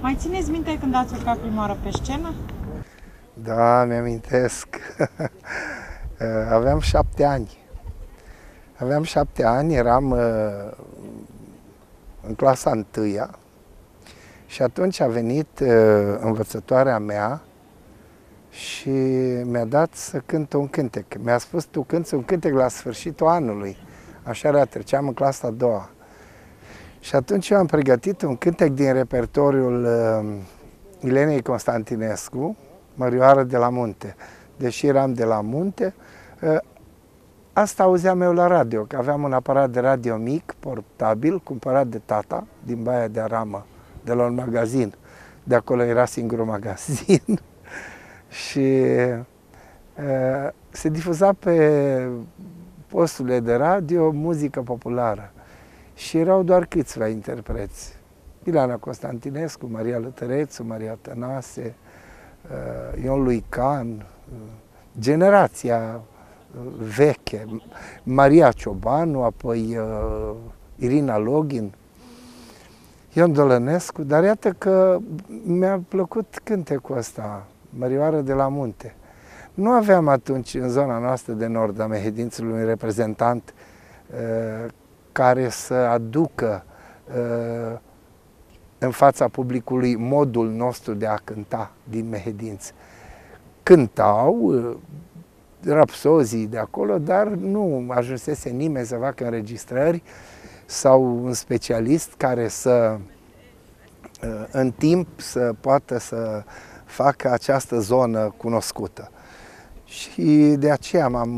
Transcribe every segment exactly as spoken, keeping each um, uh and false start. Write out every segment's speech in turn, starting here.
Mai țineți minte când ați urcat prima oară pe scenă? Da, mi-amintesc. Aveam șapte ani. Aveam șapte ani, eram uh, în clasa întâia și atunci a venit uh, învățătoarea mea și mi-a dat să cânt un cântec. Mi-a spus, tu cânti un cântec la sfârșitul anului. Așa era, treceam în clasa a doua. Și atunci eu am pregătit un cântec din repertoriul uh, Ilenei Constantinescu, Mărioară de la Munte. Deși eram de la Munte, uh, asta auzeam eu la radio, că aveam un aparat de radio mic, portabil, cumpărat de tata, din Baia de Aramă, de la un magazin. De acolo era singurul magazin. Și uh, se difuza pe posturile de radio muzică populară. Și erau doar câțiva interpreți. Ileana Constantinescu, Maria Lătărețu, Maria Tănase, uh, Ion Luican, uh, generația veche, Maria Ciobanu, apoi uh, Irina Login, Ion Dolănescu, dar iată că mi-a plăcut cântecul ăsta, Mărioară de la Munte. Nu aveam atunci în zona noastră de nord a Mehedințului un reprezentant uh, care să aducă uh, în fața publicului modul nostru de a cânta din Mehedinți. Cântau uh, rapsozii de acolo, dar nu ajunsese nimeni să facă înregistrări sau un specialist care să, în timp, să poată să facă această zonă cunoscută. Și de aceea m-am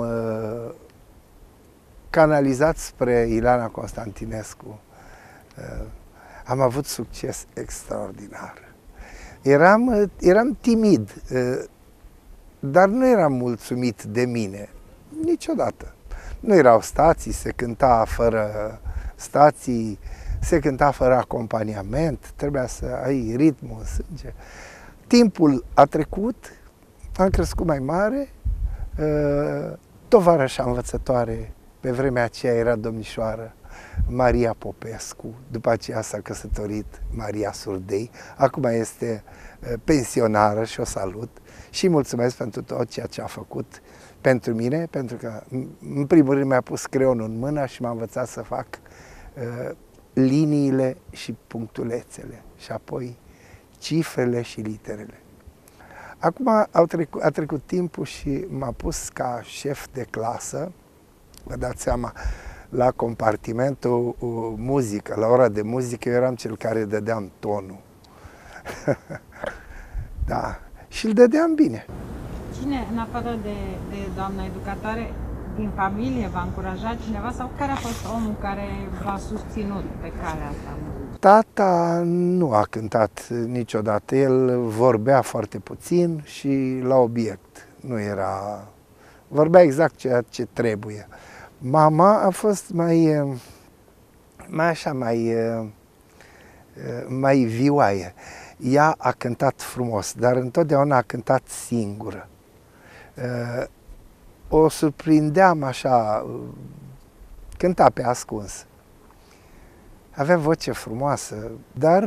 canalizat spre Ileana Constantinescu. Am avut succes extraordinar. Eram, eram timid, dar nu eram mulțumit de mine, niciodată. Nu erau stații, se cânta fără stații, se cânta fără acompaniament, trebuia să ai ritmul în sânge. Timpul a trecut, am crescut mai mare, tovarășa învățătoare pe vremea aceea era domnișoară Maria Popescu, după aceea s-a căsătorit Maria Surdei, acum este pensionară și o salut. Și mulțumesc pentru tot ceea ce a făcut pentru mine, pentru că, în primul rând, mi-a pus creionul în mână și m-a învățat să fac uh, liniile și punctulețele și apoi cifrele și literele. Acum au trecut, a trecut timpul și m-a pus ca șef de clasă, vă dați seama, la compartimentul uh, muzică, la ora de muzică, eu eram cel care dădeam tonul. Da. Și îl dădeam bine. Cine, în afară de, de doamna educatoare, din familie v-a încurajat cineva sau care a fost omul care v-a susținut pe calea asta? Tata nu a cântat niciodată. El vorbea foarte puțin și la obiect. Nu era... Vorbea exact ceea ce trebuie. Mama a fost mai... mai așa, mai... mai vioaie. Ea a cântat frumos, dar întotdeauna a cântat singură. O surprindeam așa, cânta pe ascuns. Avea voce frumoasă, dar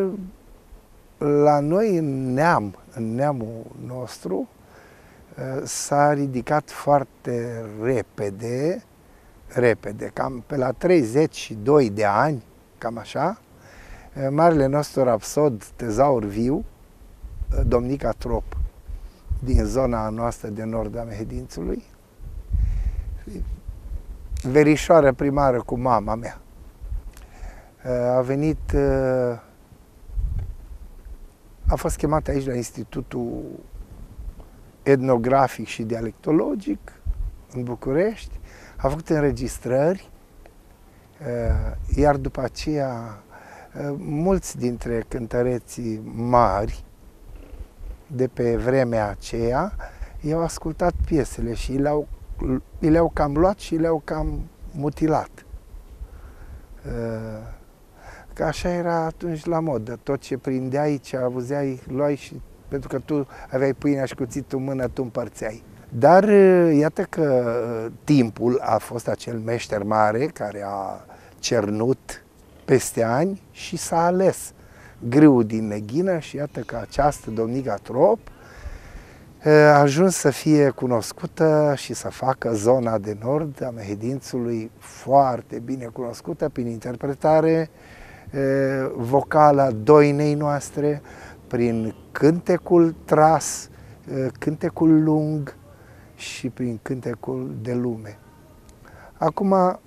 la noi în neam, în neamul nostru, s-a ridicat foarte repede, repede, cam pe la treizeci și doi de ani, cam așa, marele nostru rapsod, tezaur viu, Domnica Trop, din zona noastră de nord a Mehedințului, verișoară primară cu mama mea. A venit, a fost chemat aici la Institutul Etnografic și Dialectologic, în București, a făcut înregistrări, iar după aceea mulți dintre cântăreții mari de pe vremea aceea i-au ascultat piesele și le-au le-au cam luat și le-au cam mutilat. Că așa era atunci la modă. Tot ce prindeai, ce auzeai, luai și pentru că tu aveai pâinea și cuțitul în mână, tu împărțeai. Dar iată că timpul a fost acel meșter mare care a cernut peste ani și s-a ales. grâu din Neghină și iată că această domnică Trop a ajuns să fie cunoscută și să facă zona de nord a Mehedințului foarte bine cunoscută prin interpretare vocală a doinei noastre, prin cântecul tras, cântecul lung și prin cântecul de lume. Acum,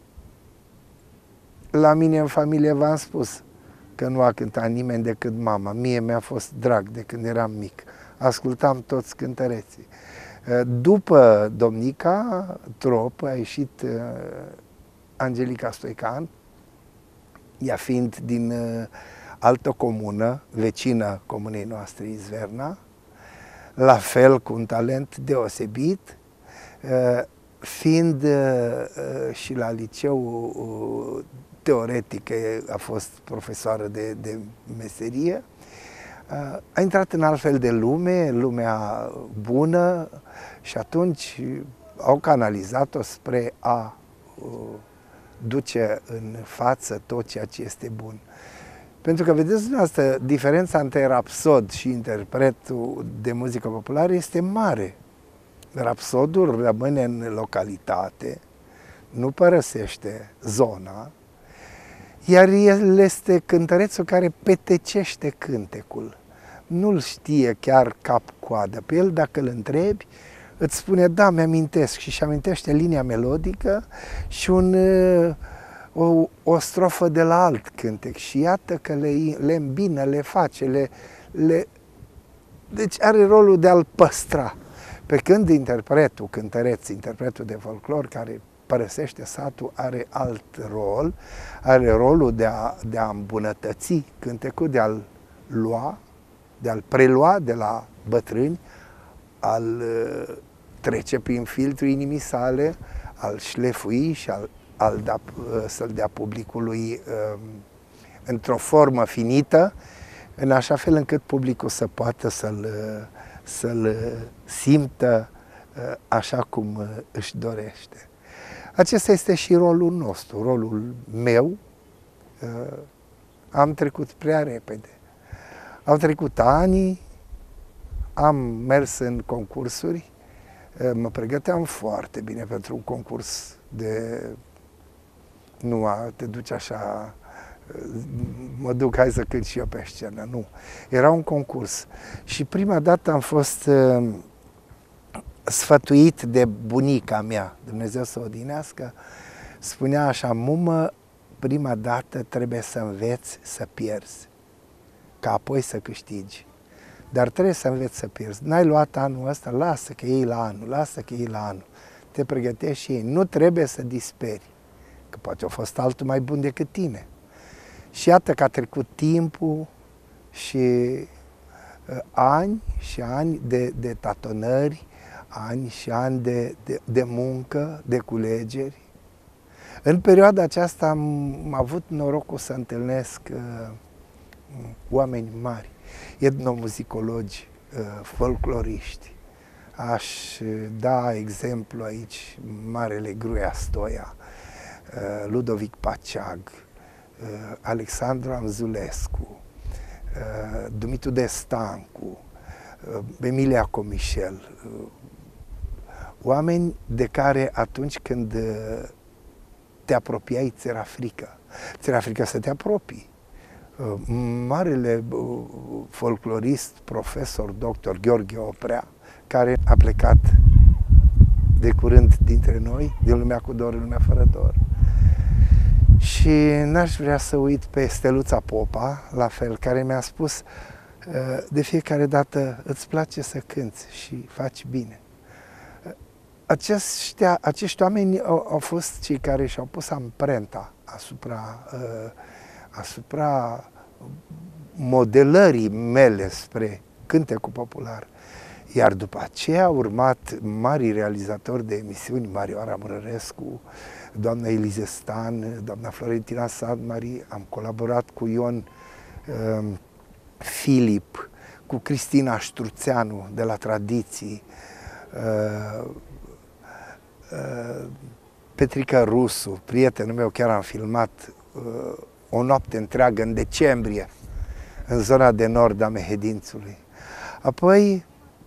la mine în familie v-am spus că nu a cântat nimeni decât mama. Mie mi-a fost drag de când eram mic. Ascultam toți cântăreții. După domnica Trop a ieșit Angelica Stoican, ea fiind din altă comună, vecină comunei noastre, Izverna, la fel cu un talent deosebit, fiind și la liceu teoretic, a fost profesoară de, de meserie, a intrat în altfel de lume, lumea bună, și atunci au canalizat-o spre a duce în față tot ceea ce este bun. Pentru că, vedeți dumneavoastră, diferența între rapsod și interpretul de muzică populară este mare. Rapsodul rămâne în localitate, nu părăsește zona, iar el este cântărețul care petecește cântecul. Nu-l știe chiar cap-coadă. Pe el, dacă îl întrebi, îți spune, da, mi-amintesc, și își amintește linia melodică și un, o, o strofă de la alt cântec. Și iată că le, le îmbină, le face, le, le... Deci are rolul de a-l păstra. Pe când interpretul, cântăreț, interpretul de folclor, care părăsește satul, are alt rol, are rolul de a, de a îmbunătăți cântecul, de a-l lua, de a-l prelua de la bătrâni, al trece prin filtrul inimii sale, al șlefui și al, al da, să-l dea publicului um, într-o formă finită, în așa fel încât publicul să poată să-l să-l simtă așa cum își dorește. Acesta este și rolul nostru, rolul meu. Am trecut prea repede. Au trecut ani, am mers în concursuri, mă pregăteam foarte bine pentru un concurs de... Nu a te duci așa, mă duc, hai să cânt și eu pe scenă, nu. Era un concurs și prima dată am fost uh, sfătuit de bunica mea, Dumnezeu să o odinească, spunea așa, mumă, prima dată trebuie să înveți să pierzi, ca apoi să câștigi. Dar trebuie să înveți să pierzi. N-ai luat anul ăsta, lasă că iei la anul, lasă că iei la anul. Te pregătești și ei. Nu trebuie să disperi, că poate a fost altul mai bun decât tine. Și iată că a trecut timpul și uh, ani și ani de, de tatonări, ani și ani de, de, de muncă, de culegeri. În perioada aceasta am avut norocul să întâlnesc uh, oameni mari, etnomuzicologi, uh, folcloriști. Aș da exemplu aici Marele Gruia Stoia, uh, Ludovic Paceag, uh, Alexandru Amzulescu, uh, Dumitru Destancu, uh, Emilia Comișel, uh, oameni de care atunci când uh, te apropiai, ți era frică. Ți era frică să te apropii. Uh, marele uh, folclorist, profesor, doctor Gheorghe Oprea, care a plecat de curând dintre noi, din lumea cu dor în lumea fără dor. Și n-aș vrea să uit pe Steluța Popa, la fel, care mi-a spus uh, de fiecare dată îți place să cânți și faci bine. Aceștia, acești oameni au, au fost cei care și-au pus amprenta asupra, uh, asupra modelării mele spre cântecul popular. Iar după aceea au urmat mari realizatori de emisiuni, Marioara Mărărescu, doamna Elize Stan, doamna Florentina Sadmari, am colaborat cu Ion uh, Filip, cu Cristina Ștruțeanu de la Tradiții, uh, uh, Petrica Rusu, prietenul meu, chiar am filmat uh, o noapte întreagă în decembrie în zona de nord a Mehedințului. Apoi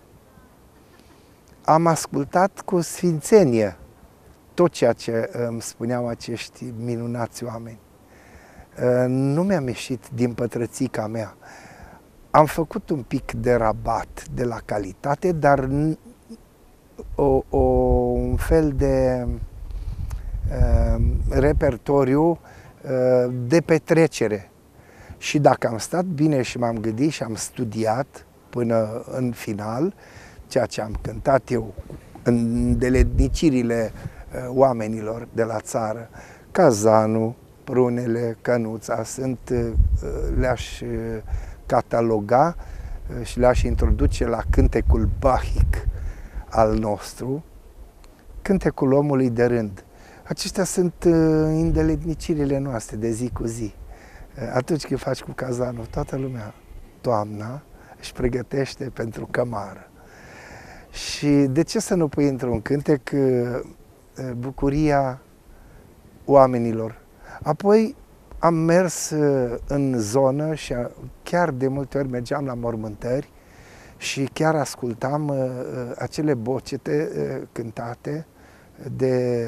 am ascultat cu sfințenie tot ceea ce îmi spuneau acești minunați oameni. Nu mi-am ieșit din pătrățica mea. Am făcut un pic de rabat de la calitate, dar o, o, un fel de uh, repertoriu uh, de petrecere. Și dacă am stat bine și m-am gândit și am studiat până în final, ceea ce am cântat eu în deletnicirile uh, oamenilor de la țară, Cazanu, Prunele, Cănuța, sunt, uh, le-aș uh, cataloga uh, și le-aș introduce la cântecul bahic al nostru, cântecul omului de rând. Acestea sunt uh, îndeletnicirile noastre de zi cu zi. Uh, atunci când faci cu cazanul, toată lumea, toamna, își pregătește pentru cămară. Și de ce să nu pui într-un cântec uh, bucuria oamenilor? Apoi am mers uh, în zonă și uh, chiar de multe ori mergeam la mormântări și chiar ascultam uh, acele bocete uh, cântate de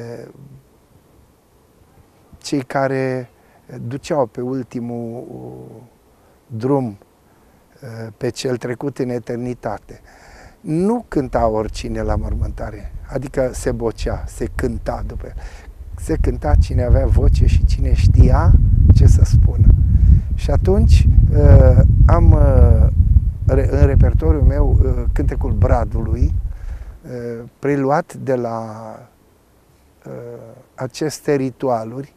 cei care duceau pe ultimul uh, drum uh, pe cel trecut în eternitate. Nu cânta oricine la mormântare, adică se bocea, se cânta după el. Se cânta cine avea voce și cine știa ce să spună. Și atunci uh, am uh, în repertoriul meu uh, cântecul Bradului, uh, preluat de la uh, aceste ritualuri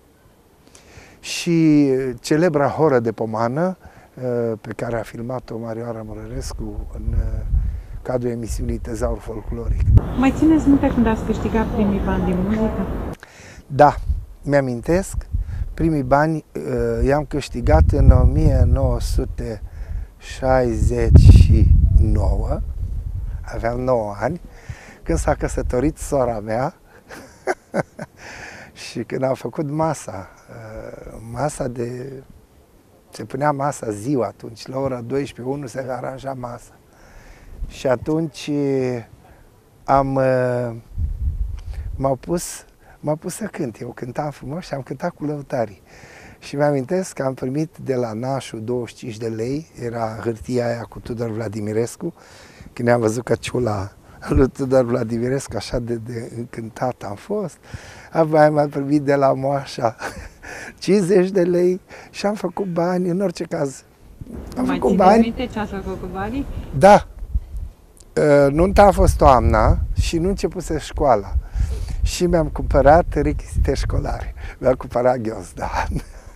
și celebra horă de pomană uh, pe care a filmat-o Marioara Murărescu în uh, cadrul emisiunii Tezaur Folcloric. Mai țineți minte când ați câștigat primii bani din muzică? Da, mi-amintesc. Primii bani uh, i-am câștigat în o mie nouă sute șaizeci și nouă, aveam nouă ani, când s-a căsătorit sora mea și când am făcut masa, uh, masa de... se punea masa ziua atunci, la ora douăsprezece unu se aranja masa. Și atunci am, uh, m-au pus M-a pus să cânt. Eu cântam frumos și am cântat cu lăutarii. Și mi-amintesc că am primit de la Nașu douăzeci și cinci de lei, era hârtia aia cu Tudor Vladimirescu, când am văzut căciula lui Tudor Vladimirescu, așa de, de încântat am fost. Apoi am primit de la Moașa cincizeci de lei și am făcut bani, în orice caz. Am Mai făcut bani. minte ce ați făcut cu banii? Da. Nunta a fost toamna și nu începuse școala. Și mi-am cumpărat rechizite școlare. Mi-am cumpărat ghiozdan.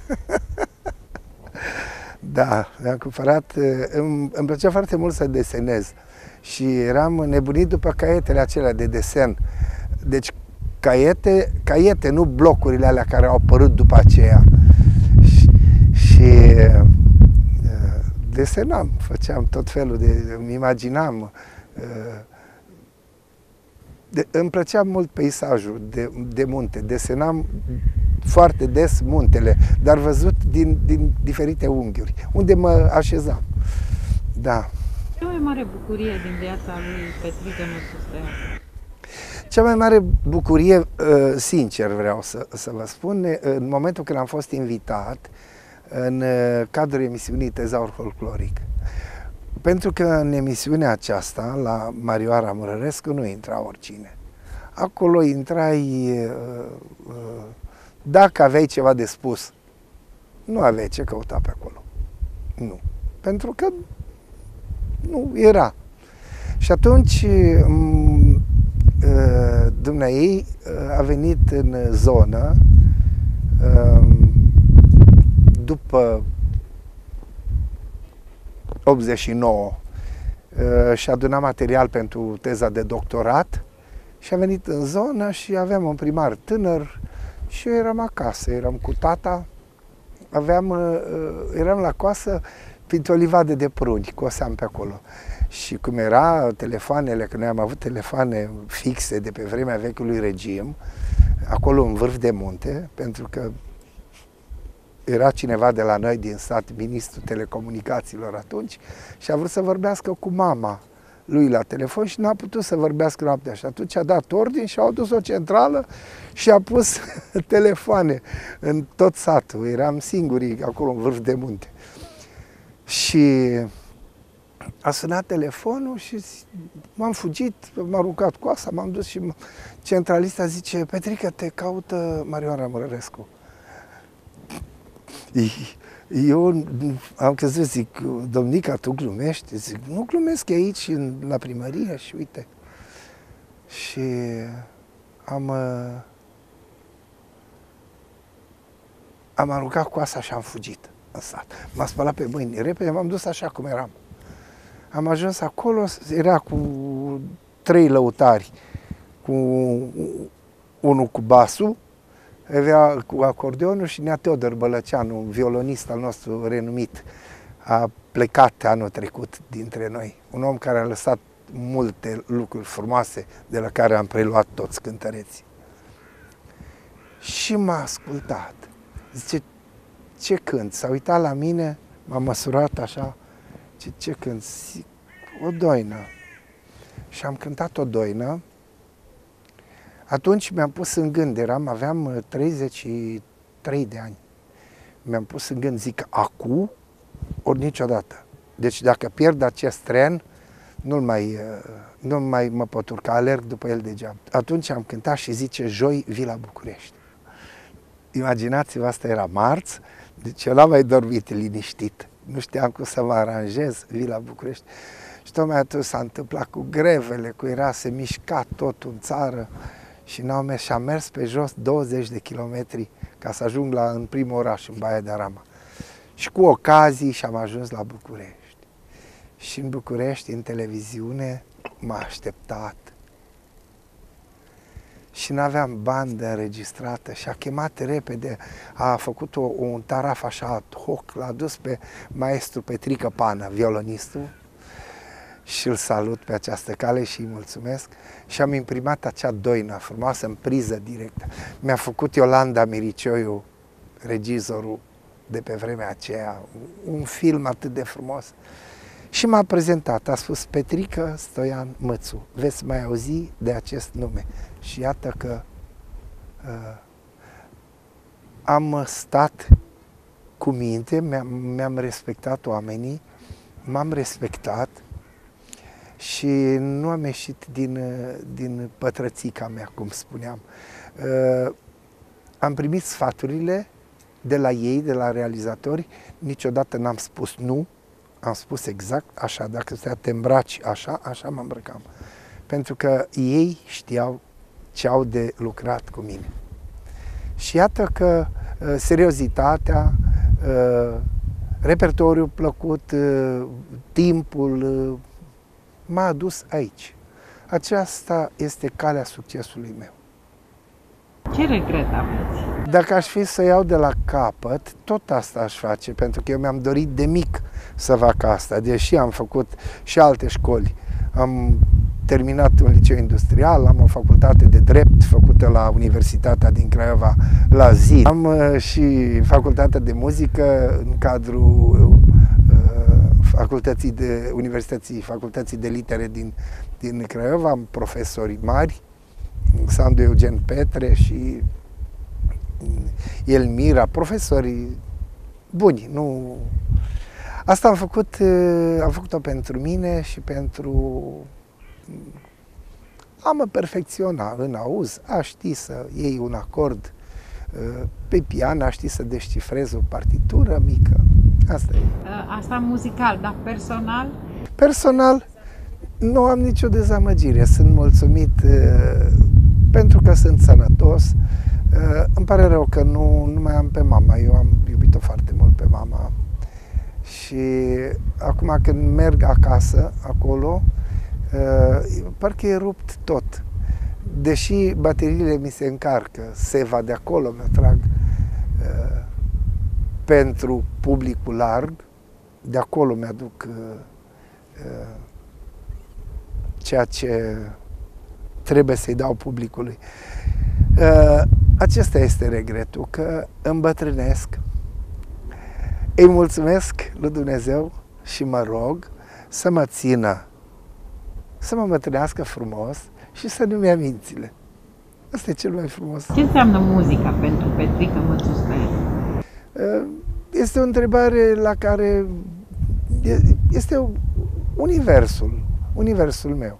Da, mi-am cumpărat... Îmi, îmi plăcea foarte mult să desenez. Și eram nebunit după caietele acelea de desen. Deci caiete, caiete, nu blocurile alea care au apărut după aceea. Și, și desenam, făceam tot felul de... Îmi imaginam... De, îmi plăcea mult peisajul de, de munte, desenam foarte des muntele, dar văzut din, din diferite unghiuri, unde mă așezam. Da. Cea mai mare bucurie din viața lui Petrică Năsustea? Cea mai mare bucurie, sincer vreau să, să vă spun, în momentul când am fost invitat în cadrul emisiunii Tezaur Folcloric. Pentru că în emisiunea aceasta, la Marioara Murărescu, nu intra oricine. Acolo intrai dacă aveai ceva de spus. Nu aveai ce căuta pe acolo. Nu. Pentru că nu era. Și atunci dumneaei a venit în zonă după optzeci și nouă și aduna material pentru teza de doctorat și a venit în zonă și aveam un primar tânăr și eu eram acasă, eram cu tata, aveam, eram la coasă printre o livadă de pruni, coseam pe acolo. Și cum era telefoanele, că noi am avut telefoane fixe de pe vremea vechiului regim, acolo în vârf de munte, pentru că era cineva de la noi din sat, ministrul telecomunicațiilor atunci, și a vrut să vorbească cu mama lui la telefon și n-a putut să vorbească noaptea. Și atunci a dat ordin și au dus o centrală și a pus telefoane în tot satul. Eram singurii acolo în vârf de munte. Și a sunat telefonul și m-am fugit, m-am aruncat coasa, m-am dus și centralista zice: Petrică, te caută Marioara Mărărescu. Eu am crezut, zic: domnica, tu glumești? Zic: nu glumesc, e aici, la primărie, și uite. Și am, am aruncat coasa și am fugit în sat. M-a spălat pe mâini, repede m-am dus așa cum eram. Am ajuns acolo, era cu trei lăutari, cu unul cu basul, avea cu acordeonul, și Nea Teodor Bălăceanu, un violonist al nostru renumit, a plecat anul trecut dintre noi. Un om care a lăsat multe lucruri frumoase de la care am preluat toți cântăreții. Și m-a ascultat. Zice: ce cânt? S-a uitat la mine, m-a măsurat așa. Ce, ce cânt? Zic: o doină. Și am cântat o doină. Atunci mi-am pus în gând, eram, aveam treizeci și trei de ani. Mi-am pus în gând, zic, acu, ori niciodată. Deci dacă pierd acest tren, nu mai, nu mai mă pot urca, alerg după el degeaba. Atunci am cântat și zice: joi vii la București. Imaginați-vă, asta era marți, deci eu n-am mai dormit liniștit. Nu știam cum să mă aranjez, vii la București. Și tocmai atunci s-a întâmplat cu grevele, cu era, se mișca totul în țară. Și n-am mers, și am mers pe jos douăzeci de kilometri ca să ajung la, în primul oraș, în Baia de Arama. Și cu ocazii și-am ajuns la București. Și în București, în televiziune, m-a așteptat. Și n-aveam bandă înregistrată și a chemat repede, a făcut o, un taraf așa ad hoc, l-a dus pe maestru Petrică Pană, violonistul, și îl salut pe această cale și îi mulțumesc. Și am imprimat acea doină frumoasă în priză directă. Mi-a făcut Iolanda Miricioiu, regizorul de pe vremea aceea, un film atât de frumos. Și m-a prezentat, a spus: Petrică Stoian Mățu, veți mai auzi de acest nume. Și iată că uh, am stat cu minte, mi-am, mi-am respectat oamenii, m-am respectat și nu am ieșit din, din pătrățica mea, cum spuneam. Uh, am primit sfaturile de la ei, de la realizatori, niciodată n-am spus nu, am spus exact așa, dacă te îmbraci așa, așa mă îmbrăcam. Pentru că ei știau ce au de lucrat cu mine. Și iată că uh, seriozitatea, uh, repertoriul plăcut, uh, timpul uh, m-a adus aici. Aceasta este calea succesului meu. Ce regret aveți? Dacă aș fi să iau de la capăt, tot asta aș face, pentru că eu mi-am dorit de mic să fac asta, deși am făcut și alte școli. Am terminat un liceu industrial, am o facultate de drept făcută la Universitatea din Craiova, la Z I D. Am uh, și facultatea de muzică în cadrul uh, facultății de, Universității Facultății de Litere din, din Craiova. Am profesori mari, Sandu Eugen Petre și Elmira, profesorii buni. Nu... Asta am făcut, am făcut-o pentru mine și pentru a mă perfecționa în auz, a ști să iei un acord pe pian, a ști să descifrezi o partitură mică. Asta e. Asta muzical, dar personal? Personal, nu am nicio dezamăgire. Sunt mulțumit pentru că sunt sănătos. Îmi pare rău că nu, nu mai am pe mama. Eu am iubit-o foarte mult pe mama. Și acum când merg acasă, acolo, parcă e rupt tot. Deși bateriile mi se încarcă, seva de acolo mi-o trag pentru publicul larg, de acolo mi-aduc ceea ce trebuie să-i dau publicului. Acesta este regretul, că îmbătrânesc Îi mulțumesc lui Dumnezeu și mă rog să mă țină, să mă mătrânească frumos și să nu-mi ia mințile. Asta e cel mai frumos. Ce înseamnă muzica pentru Petrică Mățu Stoian? Este o întrebare la care este universul, universul meu.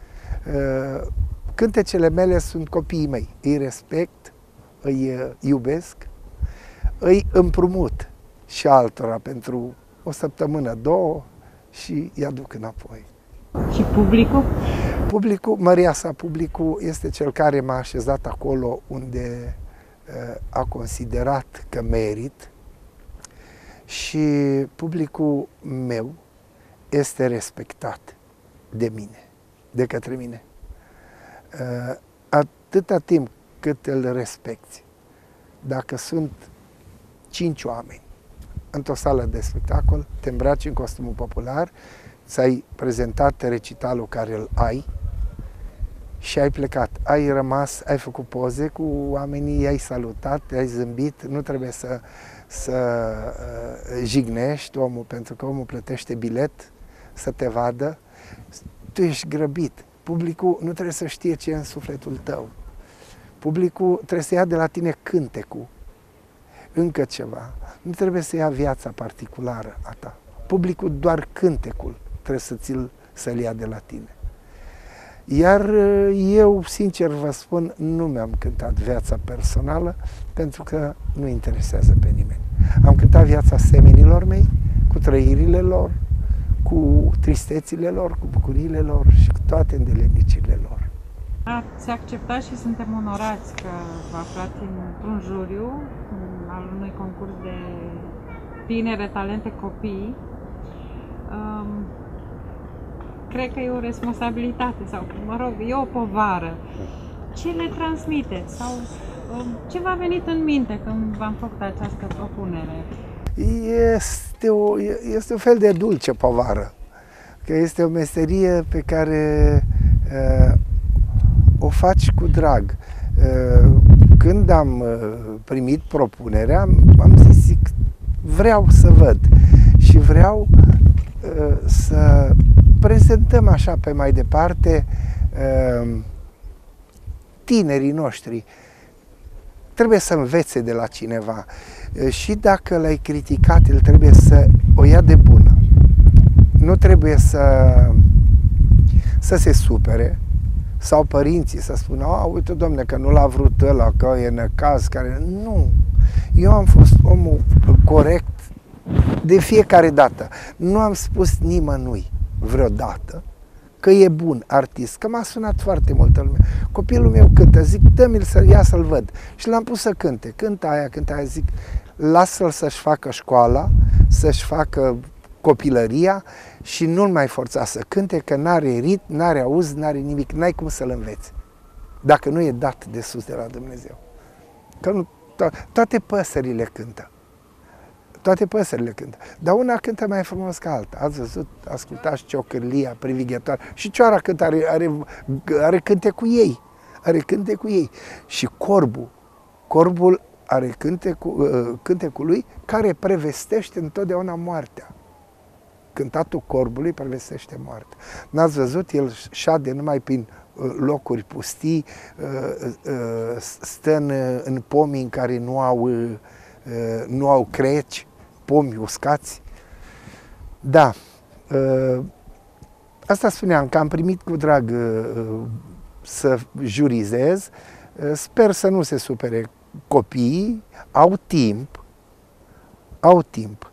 Cântecele mele sunt copiii mei. Îi respect, îi iubesc, îi împrumut și altora pentru o săptămână, două și îi aduc înapoi. Și publicul? Publicul, măria sa, publicul este cel care m-a așezat acolo unde uh, a considerat că merit și publicul meu este respectat de mine, de către mine. Uh, atâta timp cât îl respecti, dacă sunt cinci oameni într-o sală de spectacol, te îmbraci în costumul popular, ți-ai prezentat recitalul care îl ai și ai plecat. Ai rămas, ai făcut poze cu oamenii, i-ai salutat, i-ai zâmbit, nu trebuie să, să uh, jignești omul, pentru că omul plătește bilet să te vadă. Tu ești grăbit. Publicul nu trebuie să știe ce e în sufletul tău. Publicul trebuie să ia de la tine cântecul, încă ceva. Nu trebuie să ia viața particulară a ta. Publicul doar cântecul trebuie să ți-l, să-l ia de la tine. Iar eu, sincer vă spun, nu mi-am cântat viața personală pentru că nu interesează pe nimeni. Am cântat viața semenilor mei, cu trăirile lor, cu tristețile lor, cu bucuriile lor și cu toate îndeletnicile lor. Ați acceptat și suntem onorați că vă aflați într-un juriu al unui concurs de tinere talente copii. Um, cred că e o responsabilitate sau, mă rog, e o povară. Ce le transmiteți sau um, ce v-a venit în minte când v-am făcut această propunere? Este, o, este un fel de dulce povară, că este o meserie pe care uh, o faci cu drag. Uh, când am uh, primit propunerea, am zis, zic, vreau să văd și vreau uh, să prezentăm așa pe mai departe uh, tinerii noștri. Trebuie să învețe de la cineva uh, și dacă l-ai criticat, el trebuie să o ia de bună. Nu trebuie să, să se supere sau părinții să spună, a, uite, domne, că nu l-a vrut ăla, că e necaz, care... Nu! Eu am fost omul corect de fiecare dată. Nu am spus nimănui vreodată că e bun artist, că m-a sunat foarte multă lume. Copilul meu cântă, zic, dă-mi-l să ia să-l văd. Și l-am pus să cânte. Cântă aia, cântă aia, zic, lasă-l să-și facă școala, să-și facă copilăria și nu-l mai forța să cânte, că n-are ritm, n-are auz, n-are nimic, n-ai cum să-l înveți. Dacă nu e dat de sus de la Dumnezeu. Că nu, to- toate păsările cântă. Toate păsările cântă. Dar una cântă mai frumos ca alta. Ați văzut, ascultați ciocârlia privighetoare. Și cioara cântă, are, are, are cânte cu ei. Are cânte cu ei. Și corbul, corbul are cântecul, cântecul lui care prevestește întotdeauna moartea. Cântatul corbului prevestește moartea. N-ați văzut? El șade numai prin locuri pustii, stă în, în pomii în care nu au, nu au creci, pomi uscați. Da, asta spuneam, că am primit cu drag să jurizez. Sper să nu se supere copiii, au timp, au timp.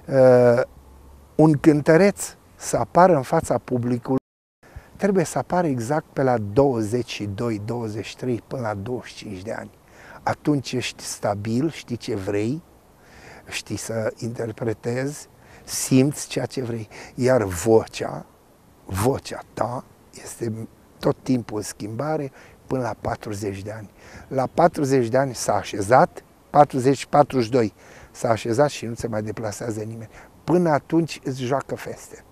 Un cântăreț să apară în fața publicului trebuie să apară exact pe la douăzeci și doi, douăzeci și trei până la douăzeci și cinci de ani. Atunci ești stabil, știi ce vrei, știi să interpretezi, simți ceea ce vrei. Iar vocea, vocea ta este tot timpul în schimbare până la patruzeci de ani. La patruzeci de ani s-a așezat, patruzeci patruzeci și doi s-a așezat și nu se mai deplasează nimeni. Până atunci îți joacă feste.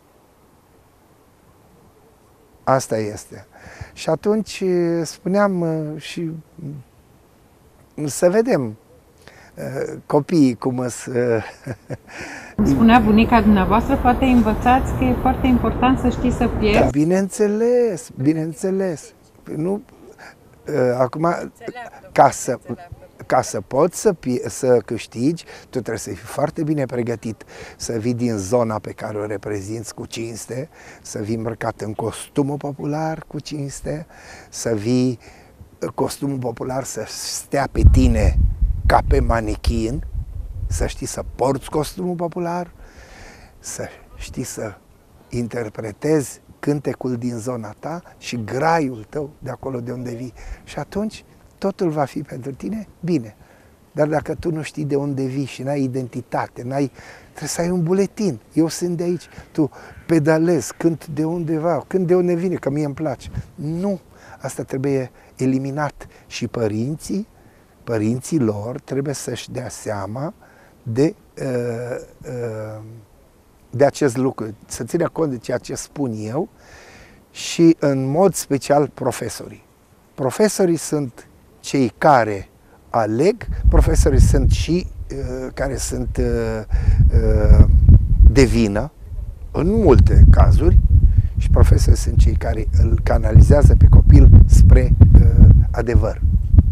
Asta este. Și atunci spuneam și să vedem copiii cum îs Spunea bunica dumneavoastră, poate învățați că e foarte important să știi să pierzi. Da, bineînțeles, bineînțeles. Nu, acum, ca să, ca să poți să, să câștigi, tu trebuie să fii foarte bine pregătit, să vii din zona pe care o reprezinți cu cinste, să vii îmbrăcat în costumul popular cu cinste, să vii costumul popular să stea pe tine ca pe manechin, să știi să porți costumul popular, să știi să interpretezi cântecul din zona ta și graiul tău de acolo de unde vii. Și atunci totul va fi pentru tine bine. Dar dacă tu nu știi de unde vii și n-ai identitate, n-ai, trebuie să ai un buletin. Eu sunt de aici, tu pedalezi, cânt de undeva, cânt de unde vine, că mie îmi place. Nu, asta trebuie eliminat. Și părinții, părinții lor trebuie să-și dea seama de, uh, uh, de acest lucru, să țină cont de ceea ce spun eu și în mod special profesorii. Profesorii sunt cei care aleg, profesorii sunt și uh, care sunt uh, uh, de vină în multe cazuri și profesorii sunt cei care îl canalizează pe copil spre uh, adevăr.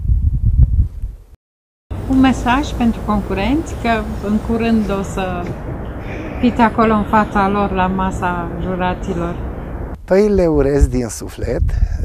Un mesaj pentru concurenți, că în curând o să fiți acolo în fața lor la masa juraților. Păi le urez din suflet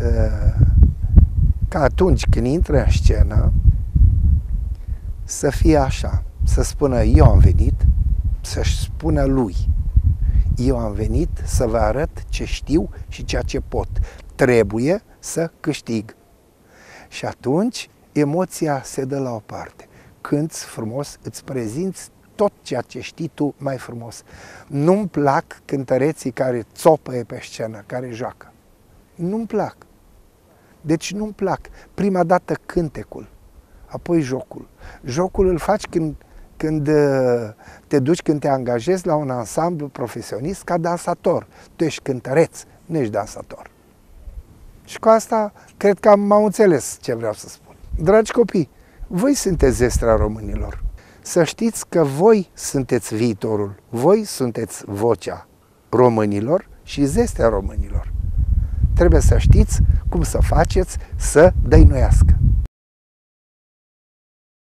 ca atunci când intră în scenă să fie așa, să spună eu am venit, să-și spună lui eu am venit să vă arăt ce știu și ceea ce pot. Trebuie să câștig. Și atunci emoția se dă la o parte. Cânți frumos, îți prezinți tot ceea ce știi tu mai frumos. Nu-mi plac cântăreții care țopăie pe scenă, care joacă. Nu-mi plac. Deci nu-mi plac. Prima dată cântecul, apoi jocul. Jocul îl faci când, când te duci, când te angajezi la un ansamblu profesionist ca dansator. Tu ești cântăreț, nu ești dansator. Și cu asta cred că m-am înțeles ce vreau să spun. Dragi copii, voi sunteți zestrea românilor. Să știți că voi sunteți viitorul, voi sunteți vocea românilor și zestrea românilor. Trebuie să știți cum să faceți să dăinuiască.